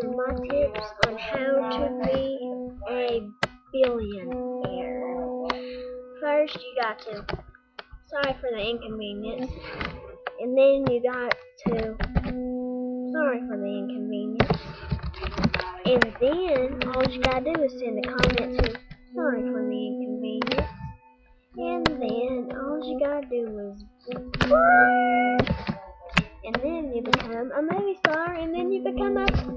some of my tips on how to be a billionaire. First, you got to, sorry for the inconvenience, and then you got to, sorry for the inconvenience, and then all you gotta do is send a comment to, sorry for the inconvenience, and then all you gotta do is, and then you become a movie star, and then you become a